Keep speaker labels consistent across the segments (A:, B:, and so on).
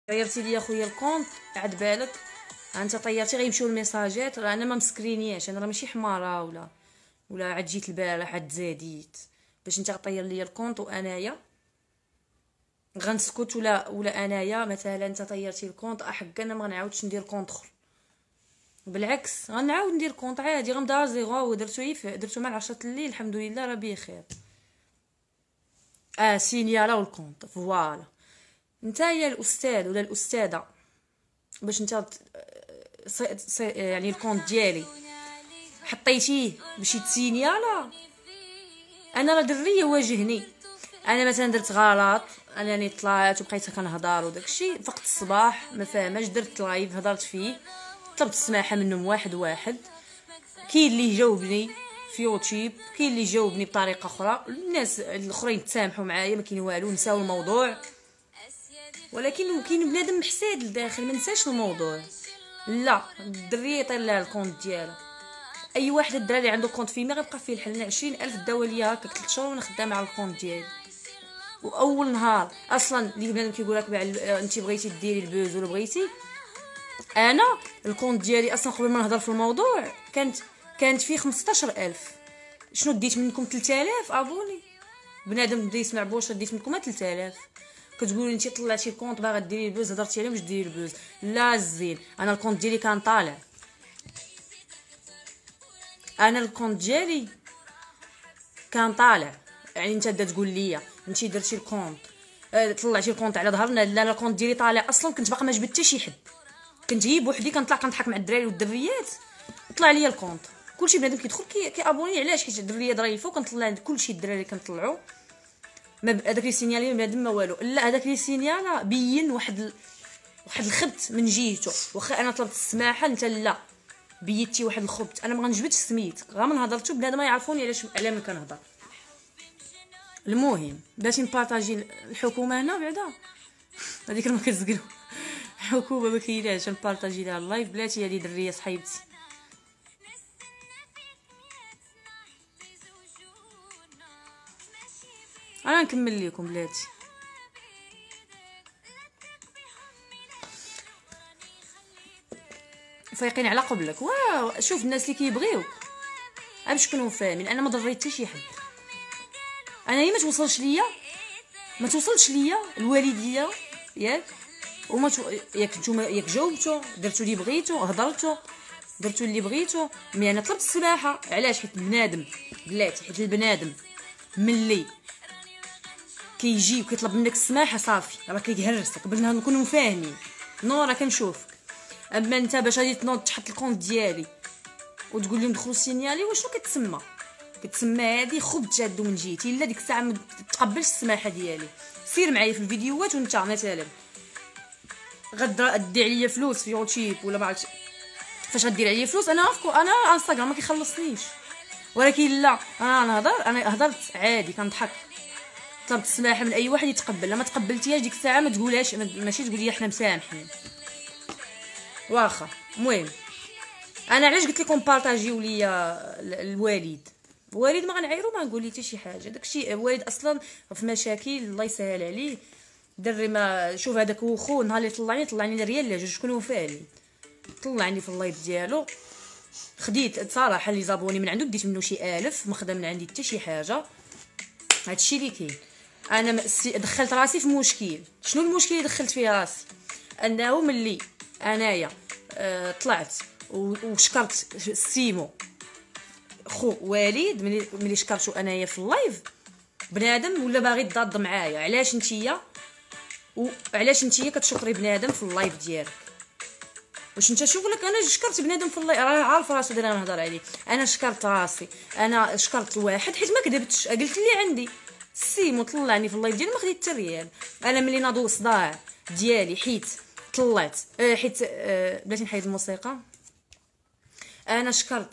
A: طيرتي لي خويا الكونط عاد بالك. انت طيرتي غيمشيو الميساجات، راه انا ما مسكرينياش، انا راه ماشي حماره ولا عاد جيت البارح عاد زاديت باش انت طير لي الكونط وانايا غنسكت ولا انايا مثلا انت طيرتي الكونط احق انا ما غنعاودش ندير كونط اخر. بالعكس غنعاود ندير كونط عادي غنبدا زيرو درتو مع 10 الليل الحمد لله راه بخير. سينيالا والكونط فوالا. نتايا الاستاذ ولا الاستاذه باش انت يعني الكونط ديالي حطيتيه باش يتسينيالا، انا راه دريه واجهني، انا مثلا درت غلط، انني طلعت وبقيت كنهضر وداكشي فقت الصباح ما فاهماش، درت لايف هضرت فيه طلبت السماحه منهم واحد. كاين اللي جاوبني في يوتيوب، كاين اللي جاوبني بطريقه اخرى، الناس الاخرين تسامحوا معايا ما كاين والو نساو الموضوع، ولكن كاين بنادم محساد لداخل ما نساش الموضوع. لا الدريه يطير لها الكونت ديالو، اي واحد الدراري عنده كونت فيه ما غيبقى فيه الحل. 20,000 داوا ليا هكاك 3 شهور وانا خدامه على الكونت ديالي. واول نهار اصلا اللي بنادم كيقول لك انت بغيتي ديري البوز ولا بغيتي، انا الكونت ديالي اصلا قبل ما نهضر في الموضوع كانت فيه 15,000. شنو ديت منكم 3000 ابوني؟ بنادم بدا يسمع بواش ديت منكم 3000. كتقولوا انت طلعتي الكونت باغا ديري البوز، هضرتي عليه باش ديري البوز. لا الزين انا الكونت ديالي كان طالع، انا الكونت ديالي كان طالع. يعني انت بدا تقول لي انت درتي الكونت طلعتي الكونت على ظهرنا، لا الكونت ديالي طالع اصلا، كنت باقا ما جبت حتى شي حد، كنت هي بوحدي كنطلع كنضحك مع الدراري والدريات طلع لي الكونت. كلشي بنادم كيدخل كيابوني علاش؟ حيت الدريه ضريفه وكنطلع كلشي الدراري كنطلعو ما هذاك لي سينيالي بنادم ما والو. لا هذاك لي سينيالا بين واحد الخبت من جهته، واخا انا طلبت السماحه انت لا بيتي واحد الخبت، انا ما غنجبدش سميت غير من هضرتو بنادم ما يعرفوني علاش على من كنهضر. المهم بلاتي نبارطاجي الحكومه هنا بعدا هذيك ما كتزقلو الحكومه ما كايناش، نبارطاجي لها اللايف بلاتي. هذه دريه صحيبتي انا نكمل لكم بلاتي. فايقين على قبلك. واو شوف الناس اللي كيبغيوك باش تكونوا فاهمين، انا ما ضريت حتى شي حد، انا ما توصلش ليا الوالديه ياك وما ياك نتوما ياك جاوبتوا درتوا اللي بغيتوا هضرتوا درتوا اللي بغيتوا، مي انا طلبت السماحه. علاش؟ حيت البنادم بلاتي، حيت البنادم ملي كيجي وكيطلب منك السماحه صافي راه كيهرسك. بغينا نكونوا فاهمين، نورا كنشوفك. اما انت باش غادي تنوض تحط الكونت ديالي وتقول لهم دخلوا سينيالي، وشنو كتسمى هذه خبط جادو من جهتي. الا ديك الساعه ما تقبلش السماحه ديالي سير معايا في الفيديوهات وانت مثلا غدي عليا فلوس في يوتيوب ولا ما عرفتش فاش غدير عليا فلوس. انا انستغرام ما كيخلصنيش، ولكن لا انا هضرت عادي كنضحك، طلبت السماحه من اي واحد يتقبل. لما تقبلتيهاش ديك الساعه ما تقولهاش، ماشي تقول لي احنا مسامحين واخا. المهم انا علاش قلت لكم بارطاجيو ليا الوالد ما غنعايرو ما نقول لي حتى شي حاجه. داكشي الوالد اصلا في مشاكل الله يسهل عليه. دري ما شوف هذاك هو خو نهار اللي طلعني ريال لا جوج شكون فاهمين، طلعني في اللايف ديالو خديت صراحه اللي زابوني من عنده ديت منه شي 1000 ما خدا من عندي حتى شي حاجه. هادشي اللي كاين. انا دخلت راسي في مشكل. شنو المشكل اللي دخلت فيه راسي؟ انه ملي انايا طلعت وشكرت سيمو خو والد، ملي شكرتو انايا في اللايف بنادم ولا باغي تضاد معايا. علاش نتيا كتشكري بنادم في اللايف ديالك؟ واش انت شوف لك انا شكرت بنادم في اللايف؟ راه عارف راسو داير انا نهضر عليه. انا شكرت راسي، انا شكرت الواحد حيت ما كذبتش، قلت اللي عندي. سيمو طلعني في اللايف ديالي ما خديت حتى ريال. انا ملي ناضو صداع ديالي حيت طلعت حيت بلاتي نحيد الموسيقى. انا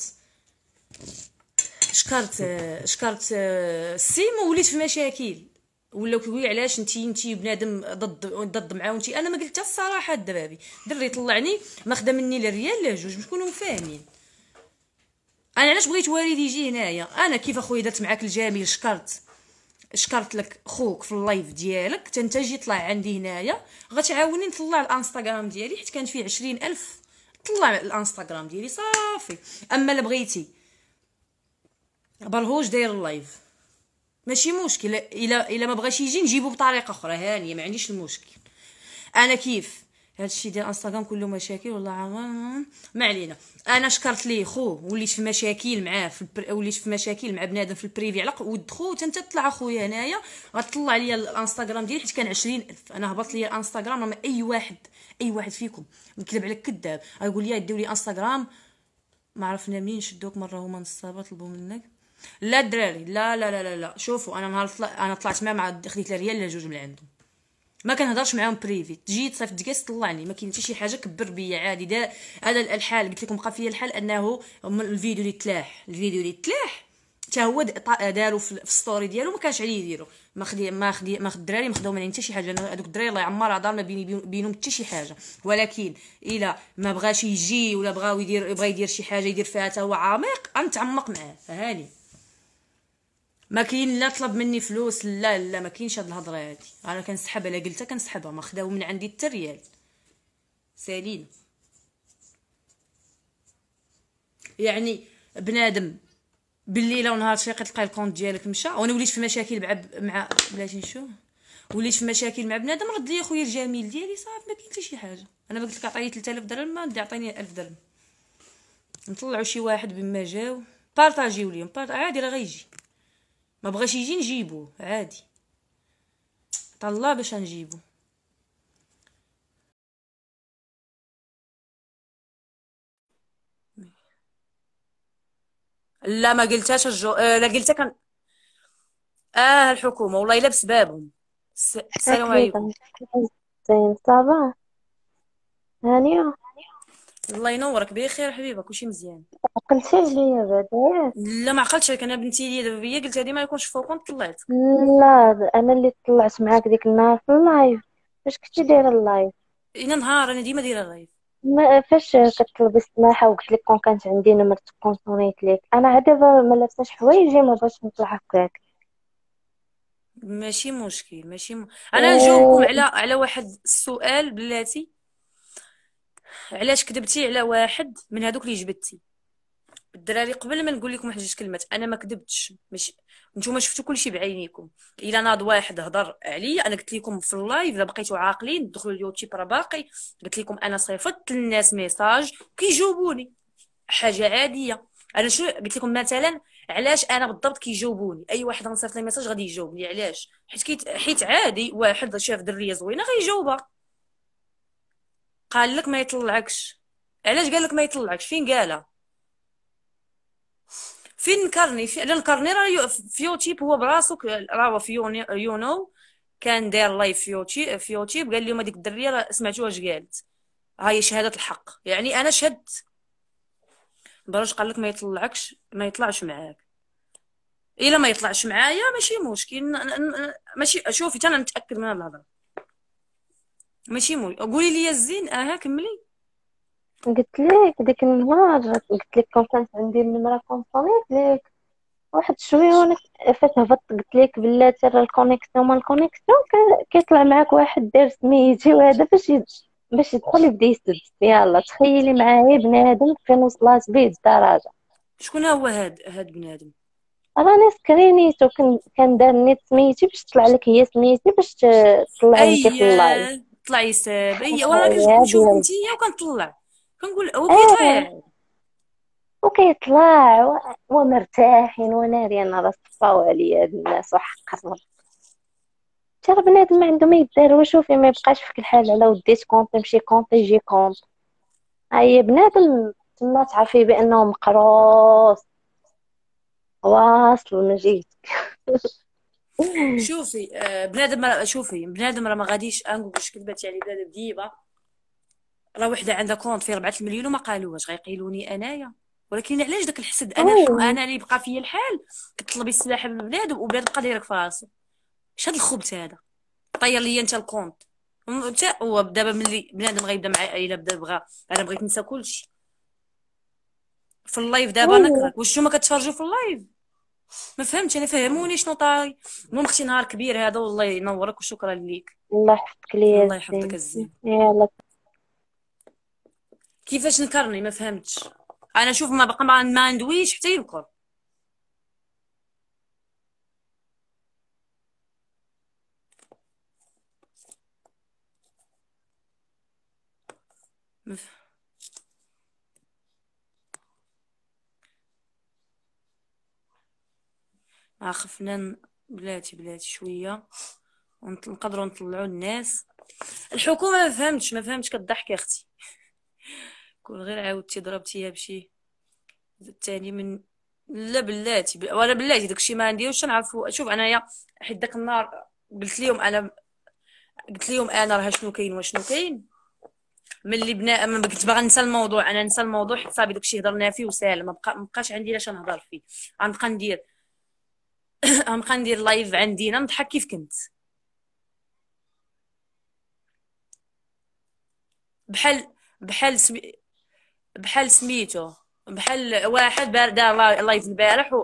A: شكرت سيمو وليت في مشاكل، ولاو كيقولوا علاش انتي بنادم ضد معاه وانتي. انا ما قلت الصراحه الدبابي دري طلعني ما خدا مني لا ريال لا جوج باش نكونوا فاهمين. انا علاش بغيت والد يجي هنايا؟ انا كيف اخويا درت معاك الجميل شكرت شكرت لك خوك في اللايف ديالك تنتجي طلع عندي هنايا، غتعاوني نطلع الانستغرام ديالي حيت كان فيه 20,000. طلع الانستغرام ديالي صافي. اما الا بغيتي برهوش داير اللايف ماشي مشكل، الا ما بغاش يجي نجيبو بطريقه اخرى هانيه، ما عنديش المشكل. انا كيف هادشي ديال انستغرام كله مشاكل والله ما علينا. انا شكرت ليه خو، وليت في مشاكل معاه وليت في مشاكل مع بنادم في البريفي على ود خو. انت تطلع اخويا هنايا غتطلع ليا الانستغرام ديالي حيت كان 20,000. انا هبط ليا الانستغرام، ما اي واحد فيكم نكذب عليك كذاب غيقول لي ديو لي انستغرام ما عرفنا منين شدوك مره هما نصابه طلبوا منك. لا الدراري لا لا لا لا, لا. شوفوا انا نهار انا طلعت مع خديت ريال لا جوج من عندهم، ما كنهضرش معاهم بريفي. تجي تصيفط تقاس طلعني، ما كاين حتى شي حاجه كبر بيا عادي. هذا الحال قلت لكم بقى فيا الحال انه الفيديو اللي تلاح حتى هو داروا في الستوري ديالو ما كانش عليه يديروا. ما خد الدراري ما خداو مني حتى شي حاجه. هذوك الدراري الله يعمر دار ما بينهم حتى شي حاجه. ولكن الا ما بغاش يجي ولا بغى يدير شي حاجه يدير فيها حتى هو عميق غنتعمق معاه هاني. ما كاين لا طلب مني فلوس لا لا، ما كاينش هاد الهضره هادي. انا كنسحبها، لا قلتها كنسحبها، ما خداو من عندي حتى ريال. سالين يعني بنادم بالليل ونهار تفيقي تلقاي الكونت ديالك مشى. وانا وليت في مشاكل مع بلاتي نشوف، وليت في مشاكل مع بنادم رد لي خويا الجميل ديالي صافي ما كاين حتى شي حاجه. انا قلت لك عطيني 3000 درهم ما ندي عطيني 1000 درهم نطلعوا شي واحد بما جاو بارطاجيو ليهم عادي راه غيجي. ما بغاش يجي نجيبوه عادي، طلع باش نجيبو. لا ما قلتهاش لا قلتها كان الحكومه والله الا بسبابهم. السلام عليكم.
B: أكيد. زين صباح هانية.
A: الله ينورك بخير حبيبه كلشي مزيان.
B: عقلتي عليا بعدا؟
A: لا ما عقلتش عليك، انا بنتي ليا دابا هي قلت هذه ما يكونش فوق طلعتك.
B: لا انا اللي طلعت معاك ديك النهار في اللايف. فاش كنتي دايره اللايف؟
A: اين نهار انا ديما دايره لايف.
B: فاش كتطلبي السماحه وقلت لك كون كانت عندي نمرة كونسونيت ليك. انا عاد دابا ما لابساش حوايجي ما بغيتش نطلع هكاك.
A: انا نجاوبكم على واحد السؤال بلاتي. علاش كذبتي على واحد من هذوك اللي جبدتي الدراري؟ قبل ما نقول لكم واحد جوج كلمات، انا ما كذبتش. مش نتوما شفتوا كلشي بعينيكم. الا ناض واحد هضر عليا انا قلت لكم في اللايف الا بقيتوا عاقلين دخلوا اليوتيوب راه باقي. قلت لكم انا صيفطت للناس ميساج كيجاوبوني حاجه عاديه. انا شو قلت لكم مثلا علاش انا بالضبط كيجاوبوني؟ اي واحد غنصيفط لي ميساج غادي يجاوبني. علاش؟ حيت عادي واحد شاف دريه زوينه غيجاوبها. قال لك ما يطلعكش. علاش قال لك ما يطلعكش؟ فين قالها؟ فين نكرني؟ انا نكرني راه في يوتيوب هو براسو راه في يونو كان داير لايف في يوتيوب قال لهم هذيك الدريه راه سمعتوها اش قالت. هاي شهاده الحق يعني انا شهدت. براش قال لك ما يطلعكش ما يطلعش معاك. الا ما يطلعش معايا ماشي مشكل ماشي شوفي انا نتاكد من هاد الهضره ماشي قولي لي الزين كملي.
B: قلت لك ديك النهار قلت لك كون كانت عندي النمرة كونسونيت ليك واحد شويه وانا فاش هبطت قلت لك بلاتي راه الكونيكسيون ما الكونيكسيون كيطلع معاك واحد داير سميتي وهذا باش يدخل يبدا يسب. يلا تخيلي معايا بنادم فين وصلات بيه الدرجه.
A: شكون هو هاد بنادم؟
B: راني سكرينيتو كان دار نيت سميتي باش تطلع لك هي سميتي باش تطلعي انت في اللايف.
A: طلعي ساب وانا
B: يا
A: كنشوف
B: ديال
A: نتيا وكنطلع كنقول هو
B: اه
A: كيطلع.
B: وكيطلع ومرتاحين ونارين راه صفاو عليا هاد الناس وحق الرب. ترى بنادم ما عنده ما يدار. وشوفي ما يبقاش فيك الحال على وديت كونت تمشي كونت يجي كونت. هاي بنادم تما تعرفي بانه مقروص واصل من جهتك.
A: شوفي بنادم راه ما غاديش نقول واش كذبتي على بنادم ديما. راه وحده عندها كونت فيه 4 مليون وما قالوهاش غيقيلوني انايا. ولكن علاش داك الحسد؟ انا اللي بقى فيا الحال كطلبي السلاح من بنادم وبنادم بقى دايرك في راسو. اش هاد الخبث هذا؟ طير لي انت الكونت هو دابا ملي بنادم غيبدا معايا الا بدا بغى. انا بغيت نسى كلشي في اللايف دابا
B: وي
A: نكرك واش نتوما كتفرجوا في اللايف. ما فهمتش انا، فهموني شنو طاري. المهم اختي نهار كبير هذا، والله ينورك وشكرا ليك.
B: الله يحفظك ليا
A: الله يحفظك
B: الزين.
A: الزين.
B: يلا.
A: كيفاش نكرني ما فهمتش. انا شوف ما بقى ما ندويش حتى ينكر. خفنا بلاتي شويه ونقدروا نطلعوا الناس. الحكومه ما فهمتش كضحك يا اختي. كون غير عاودتي ضربتيها بشي الثاني من. لا بلاتي ولا بلاتي داكشي ما نديروش نعرفوا. شوف انايا حيت داك النهار قلت لهم انا راه شنو كاين وشنو كاين. ملي بنا ما كنت باغا ننسى الموضوع، انا ننسى الموضوع حيت صافي داكشي هضرنا فيه وسال، ما بقاش عندي لاش نهضر فيه. غنبقى ندير غنبقى ندير لايف عندينا نضحك كيف كنت. بحال بحال سمي بحال سميتو بحال واحد دار لايف البارح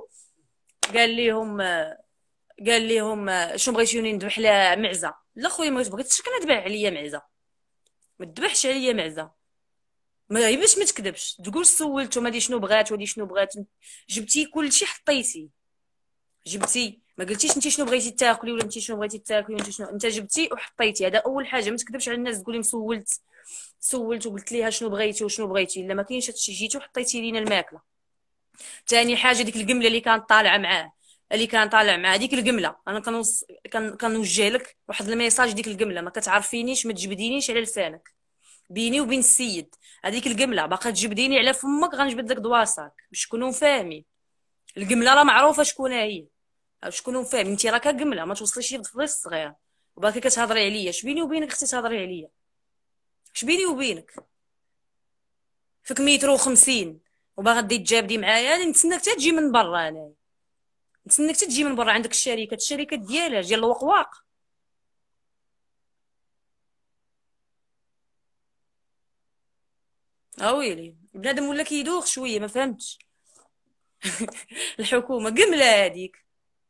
A: وقال ليهم شنو بغيتوني نذبح لها معزه. لا خويا ما بغيتش كنذبح عليا معزه، ما تذبحش عليا معزه. ما هي باش ما تكذبش تقول سولتو هادي شنو بغات وهادي شنو بغات. جبتي كلشي حطيتي، جبتي ما قلتيش انت شنو بغيتي تاكلي ولا انت شنو بغيتي تاكلي وانت شنو. انت جبتي وحطيتي، هذا اول حاجه. ما تكذبش على الناس تقولي سولت وقلت ليها شنو بغيتي وشنو بغيتي. الا ما كاينش هادشي جيتي وحطيتي لينا الماكله. ثاني حاجه ديك القمله اللي كان طالع معاه ديك القمله، انا كنوجه لك واحد الميساج. ديك القمله ما كتعرفينيش، ما تجبدينيش على لسانك. بيني وبين السيد هذيك القمله باقا تجبديني على فمك، غنجبد لك دواصاك باش تكونوا فاهمين. القمله راه معروفه شكون هي، شكون فاهم. انت راك قمله ما توصليش للطفل الصغير وباقي كتهضري عليا. اش بيني وبينك اختي تهضري عليا؟ اش بيني وبينك؟ فيك متر وخمسين وباغا دي تجابدي معايا. نتسناك حتى تجي من برا، انا نتسناك حتى تجي من برا. عندك الشركه ديالها ديال الوقواق. ويلي بنادم ولا كيدوخ شويه ما فهمتش. الحكومه قمله هذيك.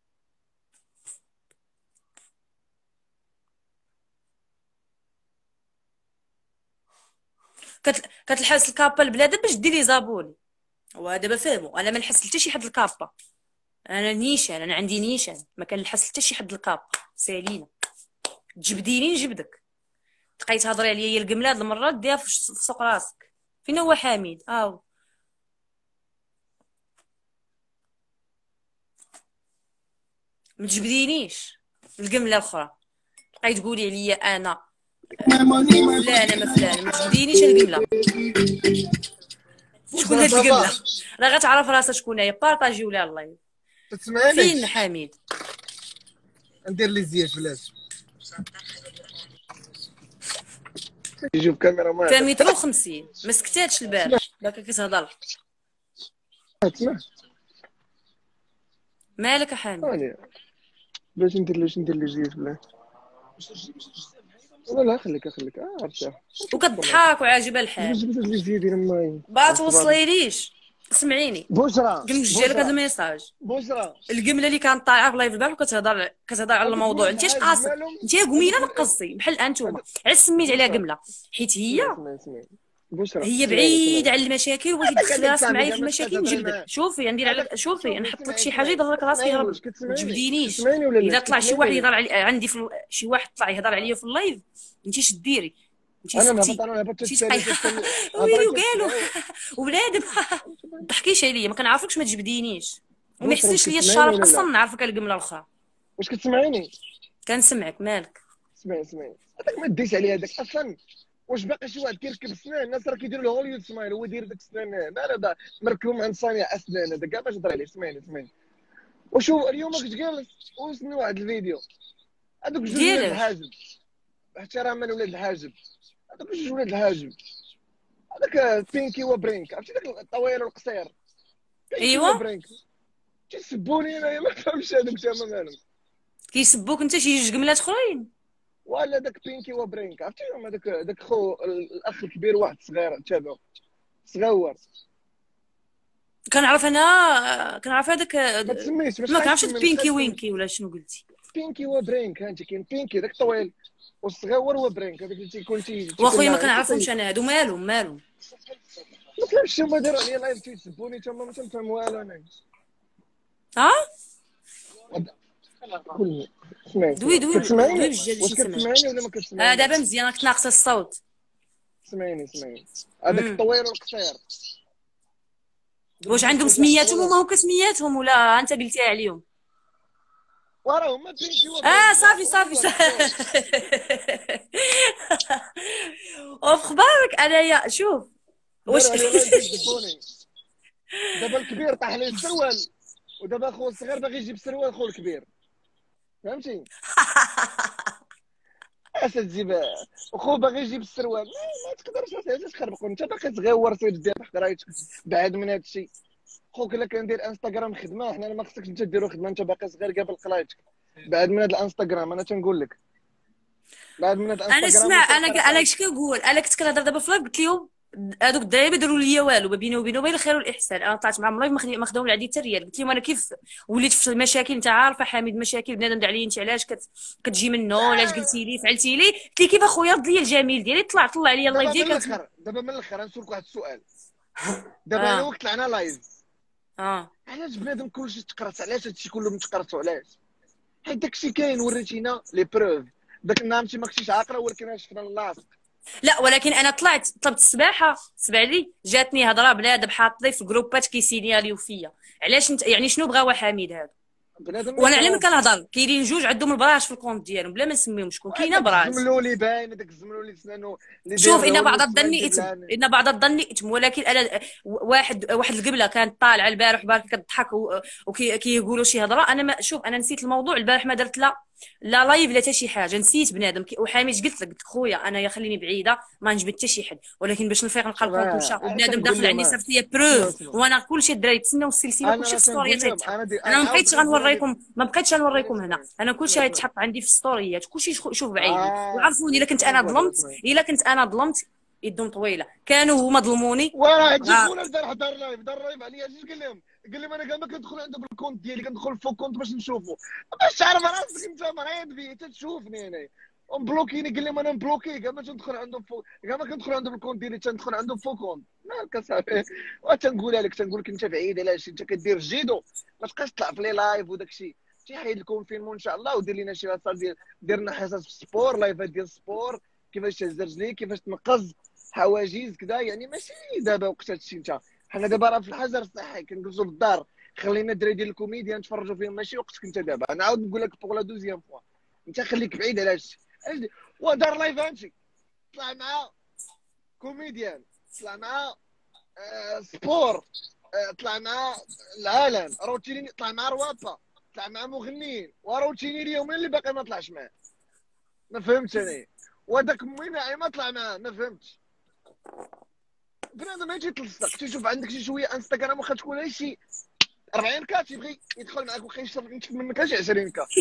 A: كتلحس الكابا البلاد باش ديري زابوني. ودابا فهموا انا ما نحس حتى شي حد الكابا. انا عندي نيشان، ما كنلحس حتى شي حد الكابا. سالينا تجبديني نجبدك. تبقاي تهضري عليا هي القمله هاد المره ديها في سوق راسك. فين هو حميد؟ ما تجبدينيش القمله الاخرى. تبقاي تقولي عليا انا فلانه ما فلانه. ما تجبدينيش القمله. شكون هاد القمله؟ راه غتعرف راسها شكون هي. بارطاجي ولا الله.
C: تسمعني؟
A: فين حميد؟
C: ندير لي زياش بلاش يجيب كاميرا ما
A: تا متر و50 ما سكتاتش البارح باقا كتهضر.
C: تسمع
A: مالك حامد؟
C: باش ندير لي زياش بلاش. لا خليك عرفتها.
A: وكتضحك وعاجبها الحال.
C: جبت لي زياد ديال ماي
A: با توصليليش. سمعيني
C: بشرى
A: كنوجه لك هذا الميساج.
C: بشرى
A: القمله اللي كانت طالعه في لايف البارح وكتهضر على الموضوع. انت اش قاصد؟ انت قميله نقصي بحال انتوما. علاش سميت عليها قمله؟ حيت
C: اسمعي بشرى
A: هي بعيده على المشاكل وبغيتي تدخلي راسك معايا في المشاكل. نجبدك. شوفي ندير على شوفي نحط لك شي حاجه يضرك راسك يهرب. ما تجبدينيش. اذا طلع شي واحد يهضر عندي شي واحد طلع يهضر عليا في اللايف، انت اش ديري؟ انت سكتي. ويلي وقالوا وبنادم. ما تضحكيش عليا، ما كنعرفكش ما تجبدينيش وما يحسنش ليا الشرف اصلا نعرفك القمله الاخرى.
C: واش كتسمعيني؟
A: كنسمعك. مالك؟
C: اسمعي هذاك ما ديش عليه هذاك اصلا. واش باقي شي واحد كيركب سنان؟ الناس راه كيديروا له هوليود سمايل، هو داير داك السنان مال مركبهم عند صانع اسنان. هذاك كاع باش نهضر عليه. اسمعيني وشوف اليوم كنت جالس وسمي واحد الفيديو. هذوك جوج ولاد الحاجب، حتى راه من ولاد الحاجب. هذوك جوج ولاد الحاجب، هذاك بينكي وبرينك. عرفتي داك الطويل والقصير؟
A: ايوا
C: برينك تيسبوني انايا ما فهمتش هذوك تما مالهم.
A: كيسبوك انت شي جوج قملات اخرين
C: ولا داك بينكي وبرينك. عرفتيهم داك خو الاخ الكبير واحد صغير تابعو صغيور.
A: كنعرف هذاك.
C: ما تسميش،
A: ما
C: باش
A: كنعرفش
C: غتسمي،
A: هاد
C: ما تبقاش
A: بينكي
C: تسمي.
A: وينكي ولا شنو قلتي.
C: بينكي وبرينك، هانتي كاين بينكي داك الطويل، والصغيور هو برينك، هذاك اللي تيكون
A: واخويا ما
C: ناعم
A: كنعرفهمش انا هادو، مالهم.
C: ما فهمتش، هما داروا عليا لايف تيسبوني تما، ما تنفهم والو انا.
A: ها
C: كل سمعي
A: دوي
C: سمعي،
A: دوي دوي
C: كتسمعيني؟
A: بجد
C: واش
A: شي سمع.
C: كتسمعيني ولا ما
A: دابا
C: كتسمعينيش؟
A: مزيان، راك ناقصه الصوت.
C: سمعيني هذاك
A: امم
C: الطويل والقصير، دوك
A: واش
C: الجوج
A: عندهم
C: حوايج
A: سمياتهم
C: حقولهم.
A: هما وكسمياتهم ولا انت قلتيها عليهم؟
C: وراه هما بينكي وبرينك،
A: صافي
C: واحد
A: صافي
C: واحد شوف.
A: وفي خبارك انايا شوف. واش
C: داروا عليا لايف تيسبوني. دابا الكبير طاح ليه السروال، ودابا خو الصغير باغي يجيب السروال خو الكبير، فهمتي؟ اش تجيب وخو باغي يجيب السروال، ما تقدرش، علاش تخربقوا؟ انت باقي صغير تدير قرايتك، بعد من هذا الشيء. خوك الا كندير انستغرام خدمه، حنا ما خصكش انت ديرو خدمه، انت باقي صغير قابل قرايتك. بعد من هذا الانستغرام انا تنقول لك، بعد من هذا
A: انا
C: الانستغرام
A: سمع،
C: وصل قرا
A: انا اش
C: قرايتك.
A: كنقول، انا كنت كنهضر دابا في لايف قلت لهم هذوك الدراري ما داروا ليا والو، ما بيني وبينهم غير الخير والاحسان. انا طلعت معاهم لايف ما خداو لي عندي حتى ريال. قلت لهم انا كيف وليت في المشاكل، انت عارفه حميد، مشاكل بنادم دار عليا انت علاش كتجي منه، علاش قلتي لي فعلتي لي. قلت لي كيف اخويا رد لي الجميل ديالي، طلع عليا اللايف
C: دابا من
A: ديالك
C: الاخر، نسولك واحد السؤال. دابا انا
A: اه
C: وقت طلعنا لايف،
A: اه
C: علاش بنادم كلشي تقرص؟ علاش هادشي كله متقرصو؟ علاش؟ حيت داكشي كاين، وريتينا لي بروف. داك النهار انت ما كنتيش عاقله، ولكن شفنا اللاصق.
A: لا، ولكن انا طلبت السباحه، سبع لي جاتني هضره بنادم حاط لي في جروبات كيسينياليو فيا. علاش انت يعني شنو بغاوا حميد هذا؟
C: بنادم
A: وانا على ما
C: ميكروب.
A: كنهضر كاينين جوج عندهم البراش في الكونت ديالهم بلا ما نسميهم شكون، كاينه
C: وهذاك
A: براش.
C: الزملولي باين، هذاك الزملولي سنانو اللي داير
A: شوف، ان
C: الهوليود
A: بعض
C: سمايل
A: الظن
C: جيب
A: اثم،
C: لها.
A: ان بعض الظن اثم، ولكن انا واحد القبله كانت طالعه البارح وبارك كتضحك وكيقولوا شي هضره. انا ما شوف، انا نسيت الموضوع البارح، ما درت لا لايف لا حتى شي حاجه، نسيت بنادم وحامد قلت لك خويا انا يا خليني بعيده، ما نجبد حتى شي حد، ولكن باش نفيق نلقى
C: شوف
A: الكونت مشى وبنادم
C: تنقول
A: داخل
C: لهم،
A: عني صيفط لي
C: اسمعوا
A: بروف،
C: اسمعوا،
A: وانا كلشي الدراري تسناو السلسله
C: انا
A: كلشي
C: راه
A: في ستوريات
C: تنقول لهم،
A: تيتحط.
C: انا
A: انا ما
C: عاود
A: بقيتش
C: بغيت نقول لك.
A: غنوريكم، ما بقيتش
C: اسمعي
A: غنوريكم هنا،
C: اسمعي
A: انا كلشي
C: اسمعي
A: غيتحط عندي في ستوريات، كلشي يشوف بعيني
C: اه
A: وعرفوني. الا كنت
C: اسمعي
A: انا
C: بوحدة،
A: ظلمت،
C: اسمعي.
A: الا كنت انا ظلمت يدهم طويله، كانوا هما ظلموني.
C: وراه هادشي
A: غا-
C: خونا البارح دار لايف عليا، اش قال لهم انا كاع ما كندخل عنده بالكونت ديالي، كندخل فوق كونت باش نشوفو، باش تعرف راسك انت مريض بيه تتشوفني انا. مبلوكيني، قال لهم انا مبلوكي، كاع ما تندخل عنده فوق، كاع ما كندخل عنده بالكونت ديالي، تندخل عنده فوق كونت. مالك اصاحبي؟ وتنقولها لك، تنقول لك انت بعيد، علاش انت كدير جيدو؟ ما تبقاش تطلع في لي لايف وداك الشيء. تيحيد الكونفينمون ان شاء الله، ودير لنا شي لاصال دير لنا حصص في السبور، لايفات ديال السبور، كيفاش تهز رجليك، كيفاش تنقز حواجز كذا، يعني ماشي دابا وقت هادشي. انت حنا دابا راه في الحجر الصحي كنجلسوا للدار، خلينا الدراري ديال الكوميديا نتفرجوا فيهم، ماشي وقتك انت دابا. انا عاود نقول لك بوغ لا دوزيام فوا، انت خليك بعيد على هادشي. ودار لايف هادشي، طلع مع كوميديان، طلع مع سبور، طلع مع العالم، روتيني، طلع مع روابا، طلع مع مغنيين، وروتيني اليومين اللي باقي ما طلعش معاه. ما فهمتش انا. وداك موينا ما طلع معاه، ما فهمتش. بنادم ما يجي تلصق، تشوف عندك شي شويه انستغرام، واخا تكون شي 40 كا تيبغي يدخل معاك، واخا يشرب ينتف منك شي 20 كا.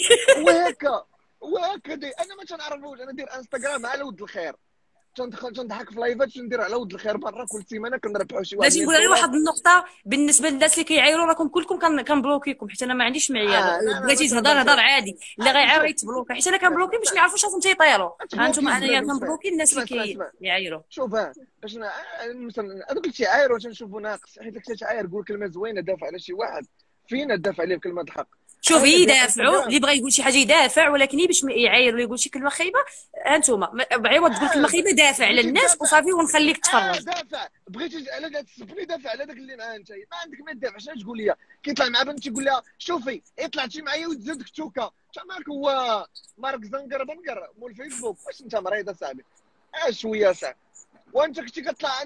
C: وهكا انا ما تنعرفوش، انا ندير انستغرام على ود الخير، تنضحك في لايفات، ندير على ود الخير برا كل سيمانه، كنربحوا شي واحد
A: بلاتي
C: 100
A: نقول غير
C: دولار.
A: واحد النقطه بالنسبه للناس اللي كيعايروا، راكم كلكم كنبلوكيكم، حيت انا ما عنديش معيار.
C: لا ما
A: بغيتي تهضر
C: تهضرش.
A: هضر عادي، اللي غيعاير
C: شوف،
A: غيتبلوكا، حيت انا
C: اسمع
A: كنبلوكي باش ما يعرفوش راسهم تيطيروا.
C: ما
A: ها انتم،
C: تبلوكيش
A: انايا
C: بنادم. اسمع
A: كنبلوكي الناس اللي
C: اسمع
A: كيعايروا.
C: شوف، باش مثلا هذوك اللي تيعايروا تنشوفوا ناقص، حيت اللي تعاير قول كلمه زوينه، دافع على شي واحد، فينا دافع عليه بكلمه الحق.
A: شوف،
C: انا كندير
A: يدافعوا
C: انستغرام.
A: اللي بغى يقول شي حاجه يدافع، ولكن باش ما يعاير ولا يقول شي كلمه خايبه، هانتوما بعوض تقول كلمه خايبه دافع على
C: بغيتي
A: الناس
C: تدافع،
A: وصافي ونخليك تفرج.
C: دافع. بغيتي على ذاك تسبني، دافع على ذاك اللي معاه انت، ما عندك ما تدافعش. اش تقول لي؟ كيطلع مع بنت تيقول لها شوفي طلعتي معايا وتزادك توكا، انت مالك؟ هو مارك زنقر بنقر مول فيسبوك؟ واش انت مريض اصاحبي؟ شويه صاحبي، وانت كنتي كطلع